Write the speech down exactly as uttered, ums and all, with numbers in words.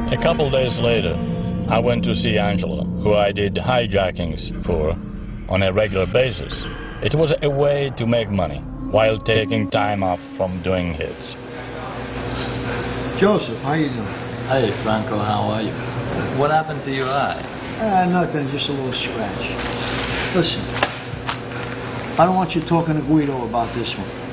A couple days later, I went to see Angela, who I did hijackings for on a regular basis. It was a way to make money while taking time off from doing hits. Joseph, how you doing? Hey, Franco, how are you? What happened to your eye? Uh, nothing, just a little scratch. Listen, I don't want you talking to Guido about this one.